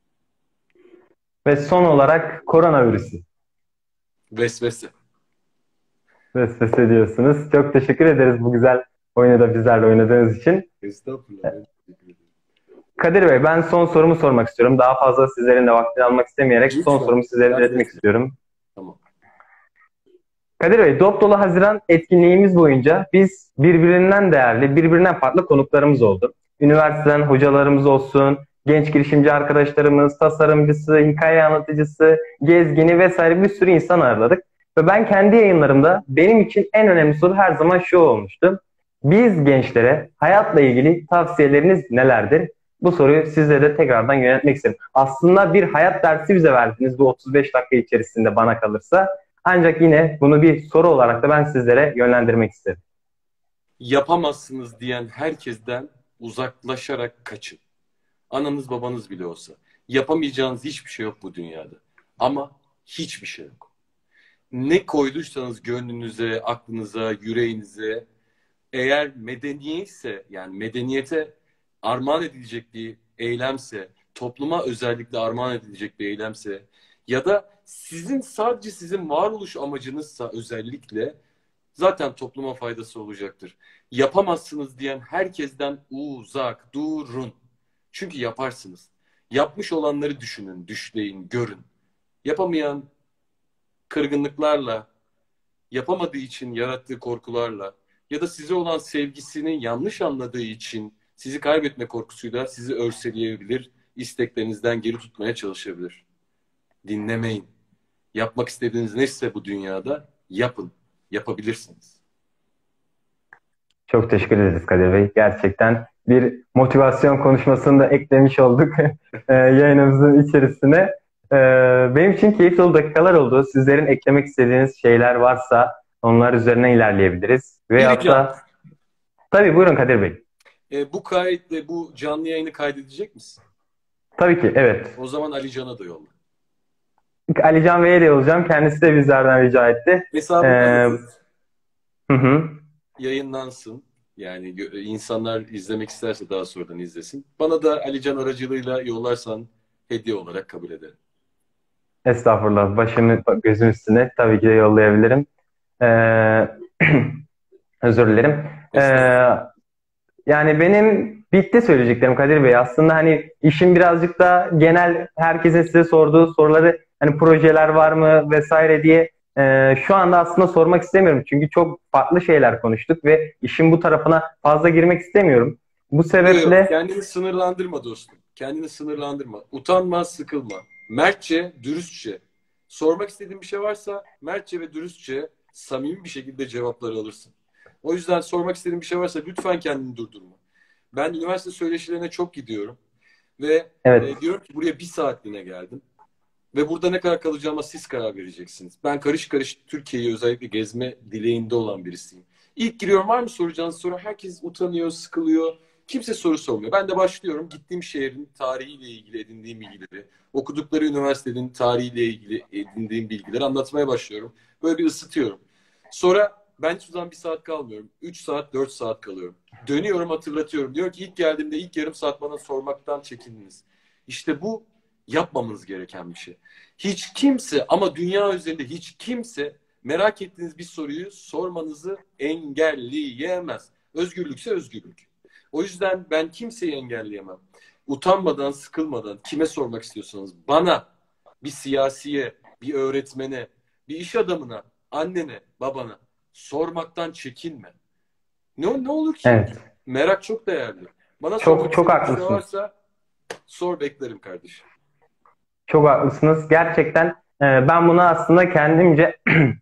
ve son olarak koronavirüsü. Vesvese. Vesvese diyorsunuz. Çok teşekkür ederiz bu güzel oyunu da bizlerle oynadığınız için. Estağfurullah. Ben teşekkür ederim. Kadir Bey, ben son sorumu sormak istiyorum. Daha fazla sizlerin de vaktini almak istemeyerek son Lütfen. sorumu sizlere Rica iletmek ederim. istiyorum. Tamam. Kadir Bey, Dop Dolu Haziran etkinliğimiz boyunca biz birbirinden değerli, birbirinden farklı konuklarımız oldu. Üniversiteden hocalarımız olsun, genç girişimci arkadaşlarımız, tasarımcısı, hikaye anlatıcısı, gezgini vesaire bir sürü insan ağırladık. Ve ben kendi yayınlarımda benim için en önemli soru her zaman şu olmuştu. Biz gençlere hayatla ilgili tavsiyeleriniz nelerdir? Bu soruyu sizlere de tekrardan yöneltmek isterim. Aslında bir hayat dersi bize verdiniz bu otuz beş dakika içerisinde bana kalırsa. Ancak yine bunu bir soru olarak da ben sizlere yönlendirmek isterim. Yapamazsınız diyen herkesten uzaklaşarak kaçın. Ananız babanız bile olsa. Yapamayacağınız hiçbir şey yok bu dünyada. Ama hiçbir şey yok. Ne koyduysanız gönlünüze, aklınıza, yüreğinize, eğer medeniyetse, yani medeniyete armağan edilecek bir eylemse, topluma özellikle armağan edilecek bir eylemse ya da sizin sadece sizin varoluş amacınızsa özellikle zaten topluma faydası olacaktır. Yapamazsınız diyen herkesten uzak durun. Çünkü yaparsınız. Yapmış olanları düşünün, düşleyin, görün. Yapamayan kırgınlıklarla, yapamadığı için yarattığı korkularla ya da size olan sevgisini yanlış anladığı için sizi kaybetme korkusuyla sizi örseleyebilir, isteklerinizden geri tutmaya çalışabilir. Dinlemeyin. Yapmak istediğiniz neyse bu dünyada yapın. Yapabilirsiniz. Çok teşekkür ederiz Kadir Bey. Gerçekten bir motivasyon konuşmasını da eklemiş olduk e, yayınımızın içerisine. E, benim için keyifli dolu dakikalar oldu. Sizlerin eklemek istediğiniz şeyler varsa onlar üzerine ilerleyebiliriz. Bir Veyahut ricam. da tabii buyurun Kadir Bey. E, bu kayıt, bu canlı yayını kaydedecek misin? Tabii ki evet. O zaman Ali Can'a da yolla. Ali Can Bey'e de olacağım. Kendisi de bizlerden rica etti. E, Hesabımdan atın. hı hı. Yayınlansın. Yani gö- insanlar izlemek isterse daha sonradan izlesin. Bana da Ali Can aracılığıyla yollarsan hediye olarak kabul ederim. Estağfurullah. Başımı gözüm üstüne tabii ki de yollayabilirim. Ee, özür dilerim. Ee, Estağfurullah. yani benim bitti söyleyeceklerim Kadir Bey. Aslında hani işin birazcık da genel herkesin size sorduğu soruları hani projeler var mı vesaire diye e, şu anda aslında sormak istemiyorum. Çünkü çok farklı şeyler konuştuk ve işin bu tarafına fazla girmek istemiyorum. Bu Yok yok. sebeple Kendini sınırlandırma dostum. Kendini sınırlandırma. Utanma, sıkılma. Mertçe, dürüstçe. Sormak istediğin bir şey varsa mertçe ve dürüstçe samimi bir şekilde cevapları alırsın. O yüzden sormak istediğin bir şey varsa lütfen kendini durdurma. Ben üniversite söyleşilerine çok gidiyorum ve evet. e, diyorum ki buraya bir saatliğine geldim. Ve burada ne kadar kalacağıma siz karar vereceksiniz. Ben karış karış Türkiye'yi özellikle gezme dileğinde olan birisiyim. İlk giriyorum, var mı soracağınız soru? Herkes utanıyor, sıkılıyor. Kimse soru sormuyor. Ben de başlıyorum. Gittiğim şehrin tarihiyle ilgili edindiğim bilgileri, okudukları üniversitenin tarihiyle ilgili edindiğim bilgileri anlatmaya başlıyorum. Böyle bir ısıtıyorum. Sonra ben hiçbir zaman bir saat kalmıyorum. Üç saat, dört saat kalıyorum. Dönüyorum, hatırlatıyorum. Diyor ki ilk geldiğimde ilk yarım saat bana sormaktan çekindiniz. İşte bu yapmamamız gereken bir şey. Hiç kimse, ama dünya üzerinde hiç kimse merak ettiğiniz bir soruyu sormanızı engelleyemez. Özgürlükse özgürlük. O yüzden ben kimseyi engelleyemem. Utanmadan, sıkılmadan kime sormak istiyorsanız bana, bir siyasiye, bir öğretmene, bir iş adamına, annene, babana sormaktan çekinme. Ne, ne olur ki? Evet. Merak çok değerli. Bana sormak Çok çok istediğin bir şey haklısınız. varsa sor, beklerim kardeşim. Çok haklısınız. Gerçekten e, ben buna aslında kendimce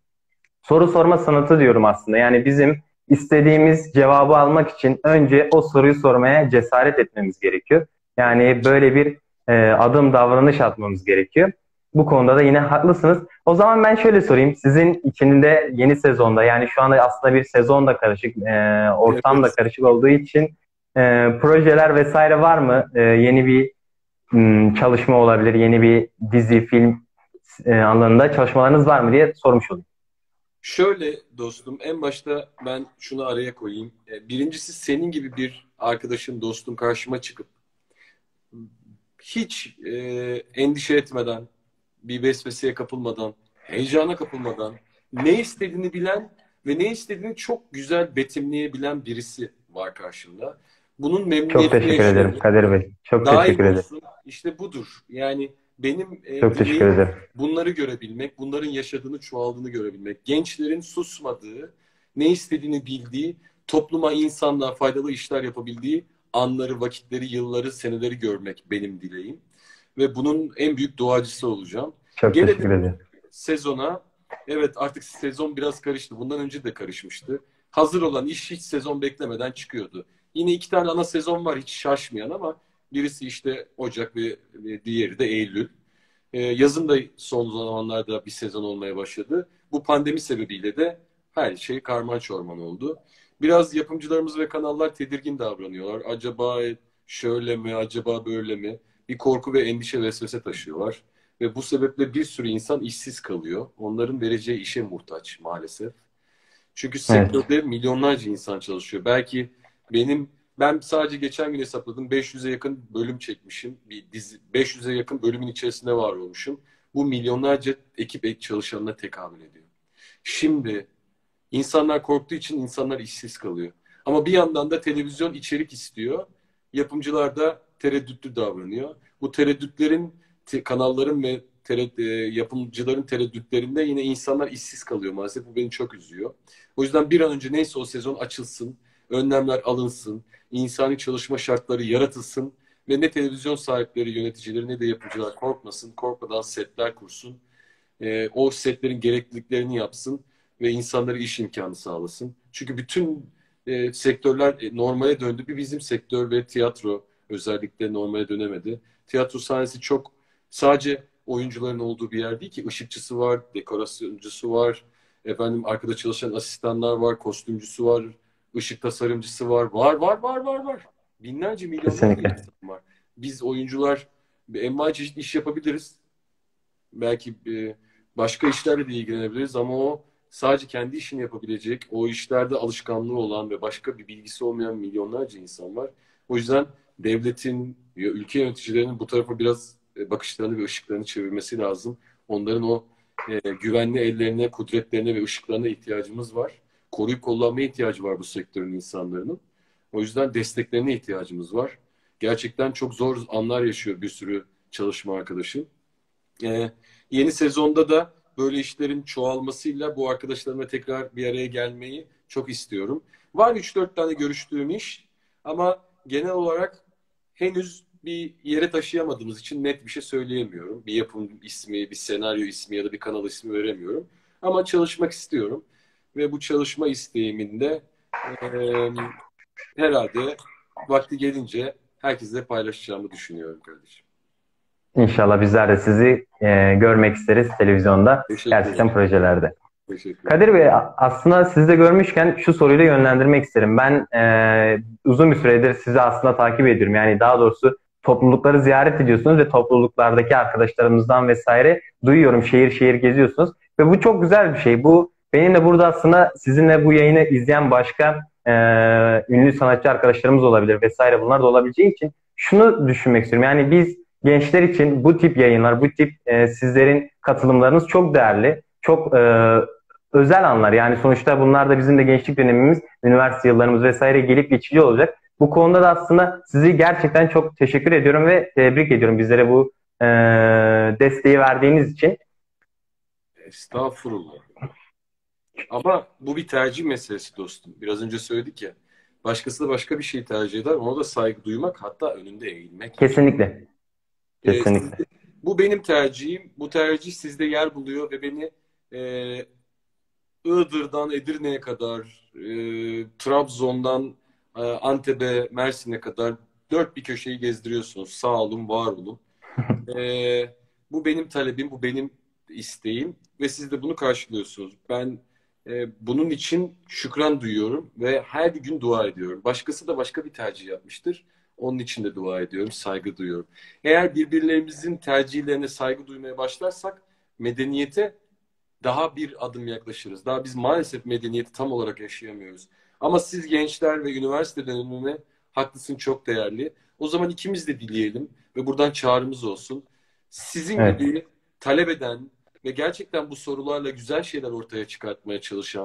soru sorma sanatı diyorum aslında. Yani bizim istediğimiz cevabı almak için önce o soruyu sormaya cesaret etmemiz gerekiyor. Yani böyle bir e, adım davranış atmamız gerekiyor. Bu konuda da yine haklısınız. O zaman ben şöyle sorayım. Sizin içinde yeni sezonda yani şu anda aslında bir sezon da karışık, e, ortam da Evet. karışık olduğu için e, projeler vesaire var mı? E, yeni bir m, çalışma olabilir, yeni bir dizi, film e, alanında çalışmalarınız var mı diye sormuş olayım. Şöyle dostum, en başta ben şunu araya koyayım. E, Birincisi, senin gibi bir arkadaşım, dostum karşıma çıkıp hiç e, endişe etmeden, bir vesveseye kapılmadan, heyecana kapılmadan, ne istediğini bilen ve ne istediğini çok güzel betimleyebilen birisi var karşımda. Bunun Çok memnuniyetini teşekkür ederim yaşıyorum. Kadir Bey. Çok Daim teşekkür ederim. olsun. İşte budur. Yani benim e, Çok teşekkür dileğim ederim. bunları görebilmek, bunların yaşadığını, çoğaldığını görebilmek. Gençlerin susmadığı, ne istediğini bildiği, topluma, insanlığa faydalı işler yapabildiği anları, vakitleri, yılları, seneleri görmek benim dileğim. Ve bunun en büyük duacısı olacağım. Çok teşekkür Gelelim ederim. sezona. Evet, artık sezon biraz karıştı. Bundan önce de karışmıştı. Hazır olan iş hiç sezon beklemeden çıkıyordu. Yine iki tane ana sezon var hiç şaşmayan ama birisi işte Ocak ve ve diğeri de Eylül. Ee, yazın da son zamanlarda bir sezon olmaya başladı. Bu pandemi sebebiyle de her şey karman çorman oldu. Biraz yapımcılarımız ve kanallar tedirgin davranıyorlar. Acaba şöyle mi, acaba böyle mi? Bir korku ve endişe vesvese taşıyorlar. Ve bu sebeple bir sürü insan işsiz kalıyor. Onların vereceği işe muhtaç maalesef. Çünkü Evet. sektörde milyonlarca insan çalışıyor. Belki benim ben sadece geçen gün hesapladım beş yüze yakın bölüm çekmişim. Bir dizi beş yüze yakın bölümün içerisinde var olmuşum. Bu milyonlarca ekip ek çalışanına tekabül ediyor. Şimdi insanlar korktuğu için insanlar işsiz kalıyor. Ama bir yandan da televizyon içerik istiyor. Yapımcılar da tereddütlü davranıyor. Bu tereddütlerin, te- kanalların ve tered- e, yapımcıların tereddütlerinde yine insanlar işsiz kalıyor maalesef. Bu beni çok üzüyor. O yüzden bir an önce neyse o sezon açılsın, önlemler alınsın, insani çalışma şartları yaratılsın ve ne televizyon sahipleri, yöneticileri ne de yapımcılar korkmasın, korkmadan setler kursun. E, o setlerin gerekliliklerini yapsın ve insanlara iş imkanı sağlasın. Çünkü bütün e, sektörler e, normale döndü. Bir bizim sektör ve tiyatro özellikle normale dönemedi. Tiyatro sahnesi çok sadece oyuncuların olduğu bir yer değil ki. Işıkçısı var, dekorasyoncusu var, efendim arkada çalışan asistanlar var, kostümcüsü var, ışık tasarımcısı var. Var, var, var, var, var. Binlerce, milyonlarca Kesinlikle. insan var. Biz oyuncular envai çeşit iş yapabiliriz. Belki e, başka işlerle de ilgilenebiliriz ama o sadece kendi işini yapabilecek, o işlerde alışkanlığı olan ve başka bir bilgisi olmayan milyonlarca insan var. O yüzden devletin, ülke yöneticilerinin bu tarafa biraz e, bakışlarını ve ışıklarını çevirmesi lazım. Onların o e, güvenli ellerine, kudretlerine ve ışıklarına ihtiyacımız var. Koruyup kollanmaya ihtiyacı var bu sektörün insanların. O yüzden desteklerine ihtiyacımız var. Gerçekten çok zor anlar yaşıyor bir sürü çalışma arkadaşım. Ee, Yeni sezonda da böyle işlerin çoğalmasıyla bu arkadaşlarımla tekrar bir araya gelmeyi çok istiyorum. Var üç dört tane görüştüğüm iş ama genel olarak henüz bir yere taşıyamadığımız için net bir şey söyleyemiyorum. Bir yapım ismi, bir senaryo ismi ya da bir kanal ismi veremiyorum. Ama çalışmak istiyorum. Ve bu çalışma isteğimin de e, herhalde vakti gelince herkesle paylaşacağımı düşünüyorum kardeşim. İnşallah bizler de sizi e, görmek isteriz televizyonda, Teşekkür gerçekten ederim. projelerde. Teşekkür ederim. Kadir Bey, a- aslında sizi de görmüşken şu soruyla yönlendirmek isterim. Ben e, uzun bir süredir sizi aslında takip ediyorum. Yani daha doğrusu toplulukları ziyaret ediyorsunuz ve topluluklardaki arkadaşlarımızdan vesaire duyuyorum. Şehir şehir geziyorsunuz ve bu çok güzel bir şey. Bu benim de burada aslında sizinle bu yayını izleyen başka e, ünlü sanatçı arkadaşlarımız olabilir vesaire, bunlar da olabileceği için şunu düşünmek istiyorum. Yani biz gençler için bu tip yayınlar, bu tip e, sizlerin katılımlarınız çok değerli. Çok e, özel anlar. Yani sonuçta bunlar da bizim de gençlik dönemimiz, üniversite yıllarımız vesaire gelip geçici olacak. Bu konuda da aslında sizi gerçekten çok teşekkür ediyorum ve tebrik ediyorum bizlere bu e, desteği verdiğiniz için. Estağfurullah. Ama bu bir tercih meselesi dostum. Biraz önce söyledik ya. Başkası da başka bir şey tercih eder. Ona da saygı duymak, hatta önünde eğilmek gerekiyor. Kesinlikle. Ee, Kesinlikle. sizde- Bu benim tercihim. Bu tercih sizde yer buluyor ve beni e, Iğdır'dan Edirne'ye kadar, e, Trabzon'dan e, Antep'e, Mersin'e kadar dört bir köşeyi gezdiriyorsunuz. Sağ olun, var olun. Ee, Bu benim talebim, bu benim isteğim ve siz de bunu karşılıyorsunuz. Ben e, bunun için şükran duyuyorum ve her gün dua ediyorum. Başkası da başka bir tercih yapmıştır. Onun için de dua ediyorum, saygı duyuyorum. Eğer birbirlerimizin tercihlerine saygı duymaya başlarsak medeniyete daha bir adım yaklaşırız. Daha biz maalesef medeniyeti tam olarak yaşayamıyoruz. Ama siz gençler ve üniversite dönemine haklısın, çok değerli. O zaman ikimiz de dileyelim ve buradan çağrımız olsun. Sizin Evet. gibi talep eden ve gerçekten bu sorularla güzel şeyler ortaya çıkartmaya çalışan,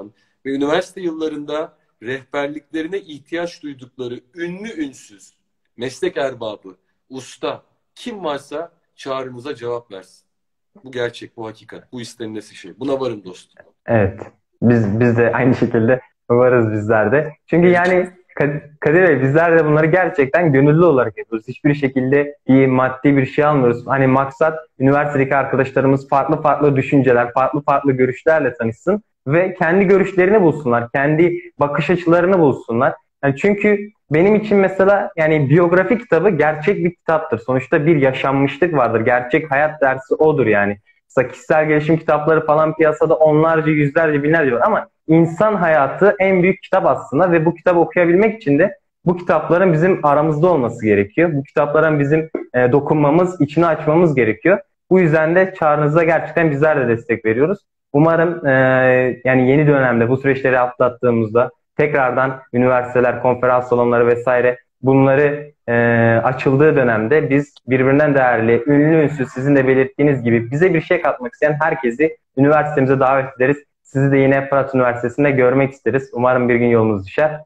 Ve üniversite yıllarında rehberliklerine ihtiyaç duydukları ünlü ünsüz, meslek erbabı, usta, kim varsa çağrımıza cevap versin. Bu gerçek, bu hakikat, bu istenilesi şey. Buna varın dostum. Evet. Biz biz de aynı şekilde varız bizler de. Çünkü Evet. yani Kad- Kadir Bey, bizler de bunları gerçekten gönüllü olarak yapıyoruz. Hiçbir şekilde bir maddi bir şey almıyoruz. Hani maksat üniversitedeki arkadaşlarımız farklı farklı düşünceler, farklı farklı görüşlerle tanışsın ve kendi görüşlerini bulsunlar, kendi bakış açılarını bulsunlar. Yani çünkü benim için mesela yani biyografi kitabı gerçek bir kitaptır. Sonuçta bir yaşanmışlık vardır. Gerçek hayat dersi odur yani. Mesela kişisel gelişim kitapları falan piyasada onlarca, yüzlerce, binlerce var ama insan hayatı en büyük kitap aslında ve bu kitabı okuyabilmek için de bu kitapların bizim aramızda olması gerekiyor. Bu kitapların bizim e, dokunmamız, içini açmamız gerekiyor. Bu yüzden de çağrınıza gerçekten bizler de destek veriyoruz. Umarım e, yani yeni dönemde bu süreçleri atlattığımızda tekrardan üniversiteler, konferans salonları vesaire bunları e, açıldığı dönemde biz birbirinden değerli, ünlü ünsüz sizin de belirttiğiniz gibi bize bir şey katmak isteyen herkesi üniversitemize davet ederiz. Sizi de yine Fırat Üniversitesi'nde görmek isteriz. Umarım bir gün yolunuz düşer.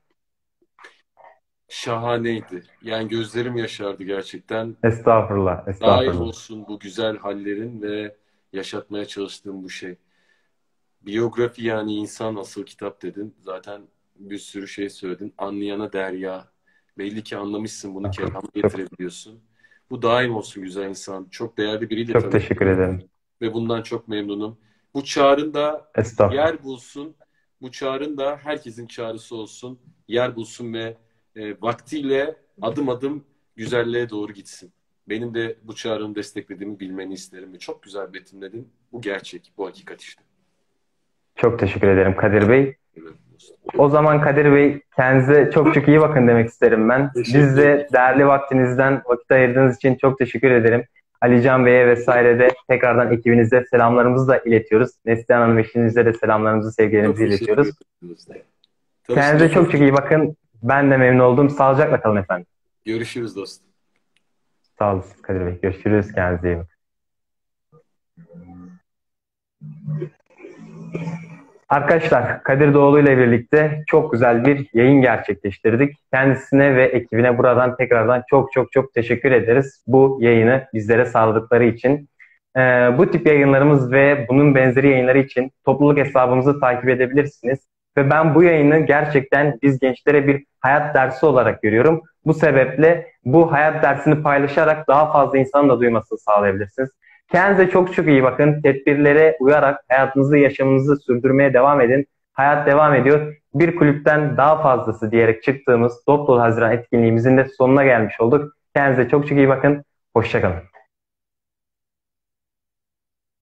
Şahaneydi. Yani gözlerim yaşardı gerçekten. Estağfurullah, Daim estağfurullah. olsun bu güzel hallerin ve yaşatmaya çalıştığım bu şey. Biyografi yani insan asıl kitap dedin. Zaten bir sürü şey söyledin. Anlayana derya. Belli ki anlamışsın bunu kelama Çok, getirebiliyorsun. Bu daim olsun güzel insan. Çok değerli biriyle çok teşekkür tanıştım ederim. ve bundan çok memnunum. Bu çağrın da Estağfurullah. yer bulsun. Bu çağrın da herkesin çağrısı olsun. Yer bulsun ve e, vaktiyle adım adım güzelliğe doğru gitsin. Benim de bu çağrını desteklediğimi bilmeni isterim ve çok güzel betimledin. Bu gerçek, bu hakikat işte. Çok teşekkür ederim Kadir Bey. Evet, dostum. O zaman Kadir Bey, kendinize çok çok iyi bakın demek isterim ben. Teşekkür Biz ederim. de değerli vaktinizden vakit ayırdığınız için çok teşekkür ederim. Alican Bey'e vesaire de tekrardan ekibinize selamlarımızı da iletiyoruz. Neslihan Hanım eşinize de selamlarımızı, Çok sevgilerimizi teşekkür iletiyoruz. ederim. Kendinize Tanıştığımıza çok çok iyi bakın. Ben de memnun oldum. Sağlıcakla kalın efendim. görüşürüz dostum. Sağ olun Kadir Bey. Görüşürüz. Kendinize iyi bakın. Arkadaşlar, Kadir Doğulu ile birlikte çok güzel bir yayın gerçekleştirdik. Kendisine ve ekibine buradan tekrardan çok çok çok teşekkür ederiz bu yayını bizlere sağladıkları için. Ee, bu tip yayınlarımız ve bunun benzeri yayınları için topluluk hesabımızı takip edebilirsiniz. Ve ben bu yayını gerçekten biz gençlere bir hayat dersi olarak görüyorum. Bu sebeple bu hayat dersini paylaşarak daha fazla insanın da duymasını sağlayabilirsiniz. Kendinize çok çok iyi bakın. Tedbirlere uyarak hayatınızı, yaşamınızı sürdürmeye devam edin. Hayat devam ediyor. Bir kulüpten daha fazlası diyerek çıktığımız Dop Dolu Haziran etkinliğimizin de sonuna gelmiş olduk. Kendinize çok çok iyi bakın. Hoşça kalın.